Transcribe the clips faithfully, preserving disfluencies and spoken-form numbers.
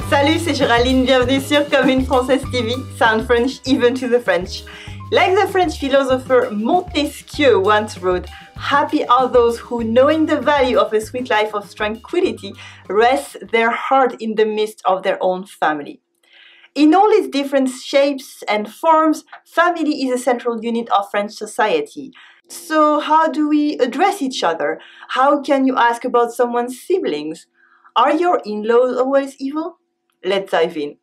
Salut, c'est Géraldine, bienvenue sur Comme une Française T V, Sound French even to the French. Like the French philosopher Montesquieu once wrote, happy are those who, knowing the value of a sweet life of tranquility, rest their heart in the midst of their own family. In all its different shapes and forms, family is a central unit of French society. So how do we address each other? How can you ask about someone's siblings? Are your in-laws always evil? Let's dive in.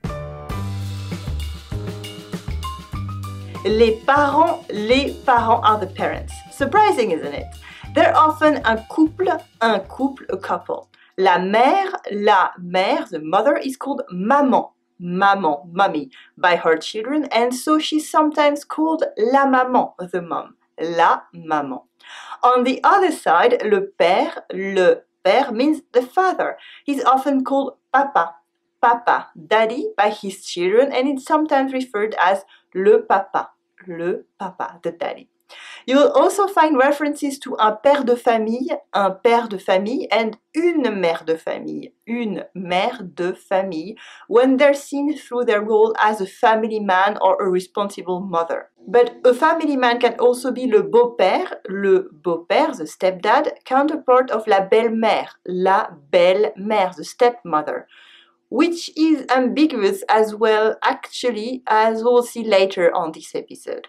Les parents, les parents are the parents. Surprising, isn't it? They're often un couple, un couple, a couple. La mère, la mère, the mother is called maman, maman, mommy, by her children, and so she's sometimes called la maman, the mom, la maman. On the other side, le père, le père means the father. He's often called papa, papa, daddy by his children, and it's sometimes referred as le papa, le papa, the daddy. You will also find references to un père de famille, un père de famille, and une mère de famille, une mère de famille, when they're seen through their role as a family man or a responsible mother. But a family man can also be le beau-père, le beau-père, the stepdad, counterpart of la belle-mère, la belle-mère, the stepmother, which is ambiguous as well, actually, as we'll see later on this episode.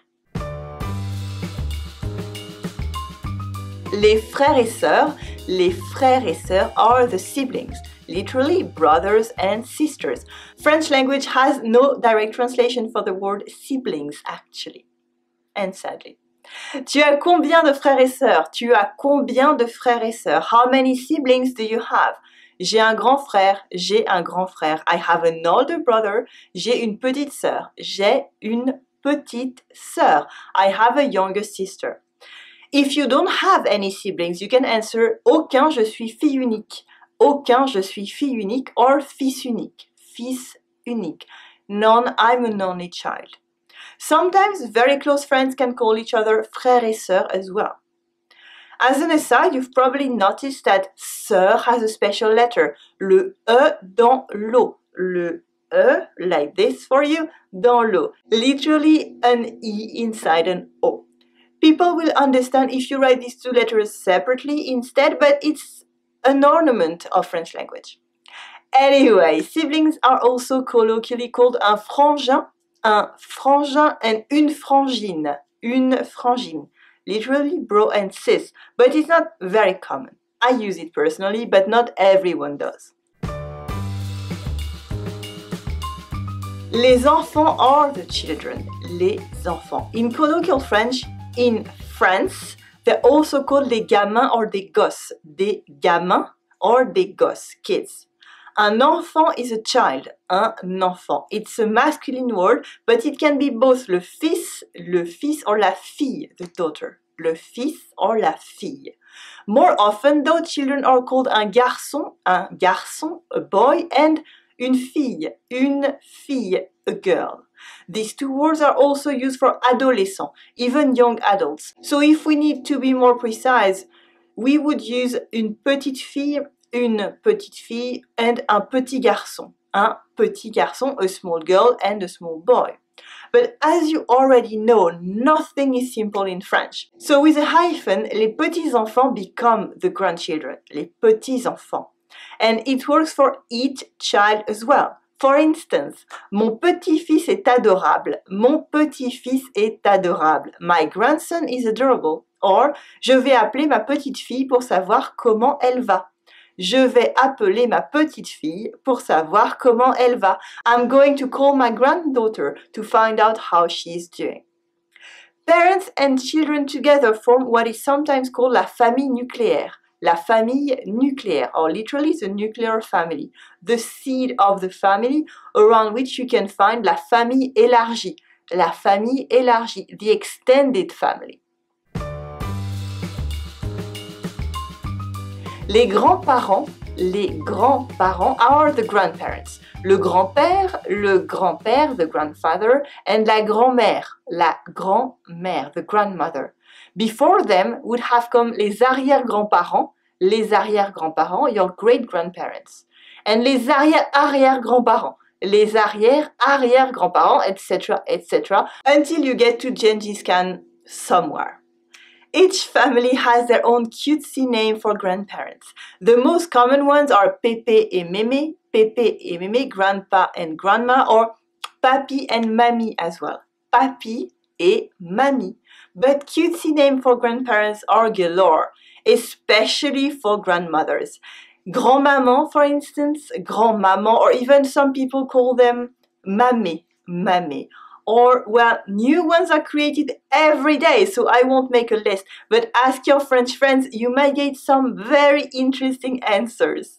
Les frères et sœurs, les frères et sœurs are the siblings, literally brothers and sisters. French language has no direct translation for the word siblings, actually, and sadly. Tu as combien de frères et sœurs? Tu as combien de frères et sœurs? How many siblings do you have? J'ai un grand frère, j'ai un grand frère. I have an older brother, j'ai une petite sœur. J'ai une petite sœur. I have a younger sister. If you don't have any siblings, you can answer aucun, je suis fille unique. Aucun, je suis fille unique, or fils unique. Fils unique. None, I'm an only child. Sometimes very close friends can call each other frères et sœurs as well. As an aside, you've probably noticed that sœur has a special letter, le E dans l'eau. Le E, like this for you, dans l'eau. Literally an E inside an O. People will understand if you write these two letters separately instead, but it's an ornament of French language. Anyway, siblings are also colloquially called un frangin, un frangin and une frangine, une frangine. Literally bro and sis, but it's not very common. I use it personally, but not everyone does. Les enfants are the children, les enfants. In colloquial French, in France, they're also called des gamins or des gosses, des gamins or des gosses, kids. Un enfant is a child, un enfant. It's a masculine word, but it can be both le fils, le fils or la fille, the daughter. Le fils or la fille. More often, though, children are called un garçon, un garçon, a boy, and une fille, une fille, a girl. These two words are also used for adolescents, even young adults. So if we need to be more precise, we would use une petite fille, une petite fille, and un petit garçon, un petit garçon, a small girl and a small boy. But as you already know, nothing is simple in French. So with a hyphen, les petits-enfants become the grandchildren, les petits-enfants. And it works for each child as well. For instance, mon petit-fils est adorable. Mon petit-fils est adorable. My grandson is adorable. Or, je vais appeler ma petite fille pour savoir comment elle va. Je vais appeler ma petite fille pour savoir comment elle va. I'm going to call my granddaughter to find out how she is doing. Parents and children together form what is sometimes called la famille nucléaire. La famille nucléaire, or literally the nuclear family, the seed of the family around which you can find la famille élargie, la famille élargie, the extended family. Les grands-parents, les grands-parents are the grandparents. Le grand-père, le grand-père, the grandfather, and la grand-mère, la grand-mère, the grandmother. Before them would have come les arrière-grands-parents, les arrière-grands-parents, your great-grandparents. and les arrière-arrière-grands-parents, les arrière-arrière-grands-parents, et cetera, et cetera, until you get to Gengis Khan somewhere. Each family has their own cutesy name for grandparents. The most common ones are Pepe et Meme, Pepe et Meme, grandpa and grandma, or Papi and Mami as well. Papi et Mami. But cutesy names for grandparents are galore, especially for grandmothers. Grand-maman, for instance, grand-maman, or even some people call them Mamé, Mamé. Or, well, new ones are created every day, so I won't make a list. But ask your French friends, you might get some very interesting answers.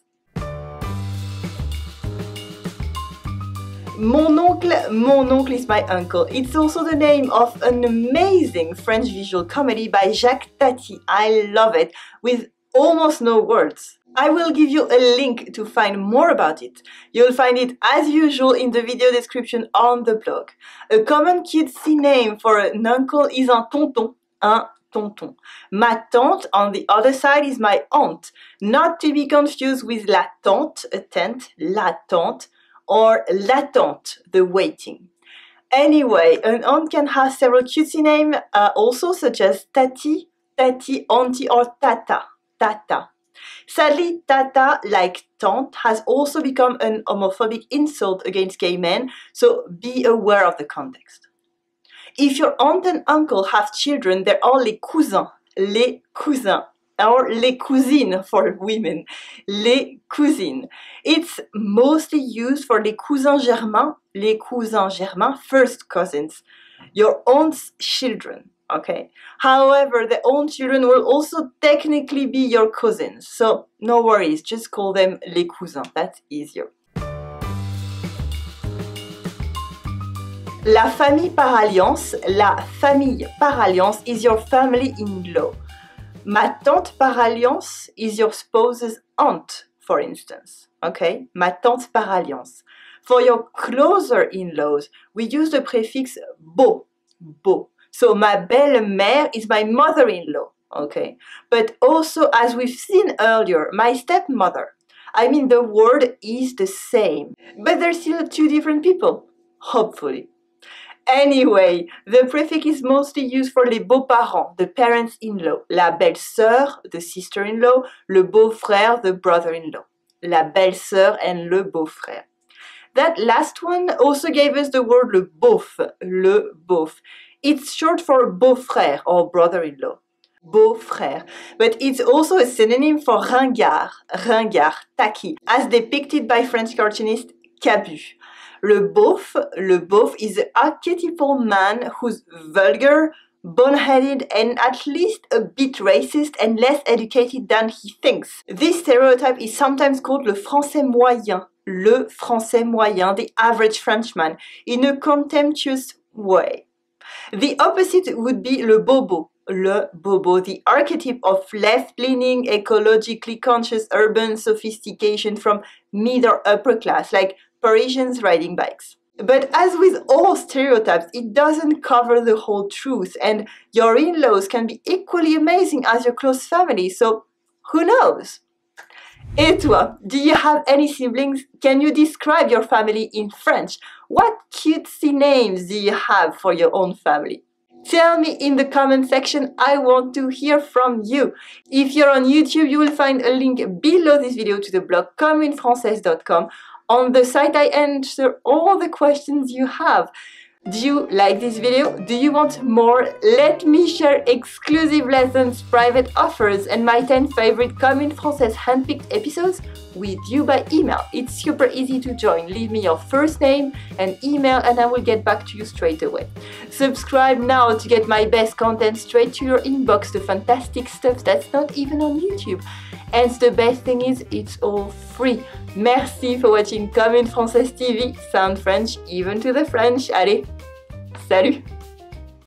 Mon oncle, mon oncle is my uncle. It's also the name of an amazing French visual comedy by Jacques Tati. I love it, with almost no words. I will give you a link to find more about it. You'll find it as usual in the video description on the blog. A common cutesy name for an uncle is un tonton, un tonton. Ma tante on the other side is my aunt, not to be confused with la tante, a tent, la tante, or l'attente, the waiting. Anyway, an aunt can have several cutesy names uh, also, such as tati, tati, auntie, or tata, tata. Sadly, tata, like tante, has also become an homophobic insult against gay men, so be aware of the context. If your aunt and uncle have children, they're all les cousins, les cousins, or les cousines for women, les cousines. It's mostly used for les cousins germains, les cousins germains, first cousins, your aunt's children. Okay. However, the own children will also technically be your cousins, so no worries, just call them les cousins, that's easier. La famille par alliance, la famille par alliance is your family-in-law. Ma tante par alliance is your spouse's aunt, for instance. Okay, ma tante par alliance. For your closer in-laws, we use the prefix beau, beau. So ma belle-mère is my mother-in-law, okay? But also, as we've seen earlier, my stepmother. I mean, the word is the same, but they're still two different people, hopefully. Anyway, the prefix is mostly used for les beaux-parents, the parents-in-law, la belle-sœur, the sister-in-law, le beau-frère, the brother-in-law, la belle-sœur and le beau-frère. That last one also gave us the word le beauf, le beauf. It's short for beau-frère or brother-in-law, beau-frère, but it's also a synonym for ringard, ringard, tacky, as depicted by French cartoonist Cabu. Le beauf, le beauf is the archetypal man who's vulgar, boneheaded, and at least a bit racist and less educated than he thinks. This stereotype is sometimes called le français moyen, le français moyen, the average Frenchman, in a contemptuous way. The opposite would be le bobo, le bobo, the archetype of left-leaning, ecologically conscious urban sophistication from mid or upper class, like Parisians riding bikes. But as with all stereotypes, it doesn't cover the whole truth, and your in-laws can be equally amazing as your close family, so who knows? Et toi, do you have any siblings? Can you describe your family in French? What cutesy names do you have for your own family? Tell me in the comment section, I want to hear from you. If you're on YouTube, you will find a link below this video to the blog comme une française dot com. On the site, I answer all the questions you have. Do you like this video? Do you want more? Let me share exclusive lessons, private offers, and my ten favorite Comme une Française handpicked episodes with you by email. It's super easy to join. Leave me your first name and email and I will get back to you straight away. Subscribe now to get my best content straight to your inbox, the fantastic stuff that's not even on YouTube. And the best thing is, it's all free. Merci for watching Comme une Française T V. Sound French even to the French. Allez, salut!